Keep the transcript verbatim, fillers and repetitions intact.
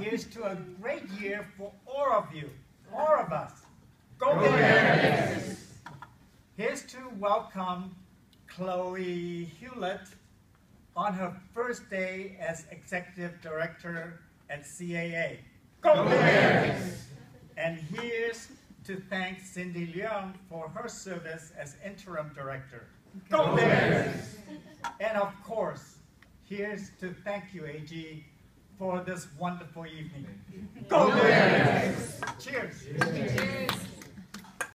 here's to a great year for all of you, all of us. Go Bears! Here's to welcome Chloe Hewlett on her first day as Executive Director at C A A. Go Bears! And here's to thank Cindy Leung for her service as Interim Director. Go Bears! And of course, here's to thank you, A G, for this wonderful evening. Go Bears! Cheers! Cheers.